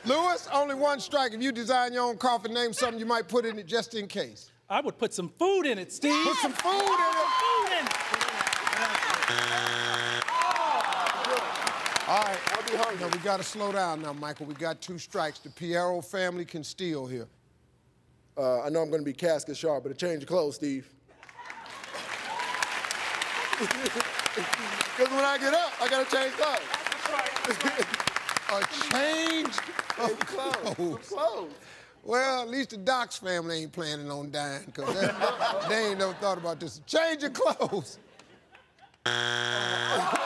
Lewis, only one strike. If you design your own coffin, name something you might put in it just in case. I would put some food in it, Steve. Put some food in it. All right, I'll be hungry. Now, we got to slow down now, Michael. We got 2 strikes. The Piero family can steal here. I know I'm going to be Casket Sharp, but a change of clothes, Steve. Because when I get up, I got to change clothes. A change of clothes. Well, at least the Doc's family ain't planning on dying, because they ain't never thought about this. Change of clothes.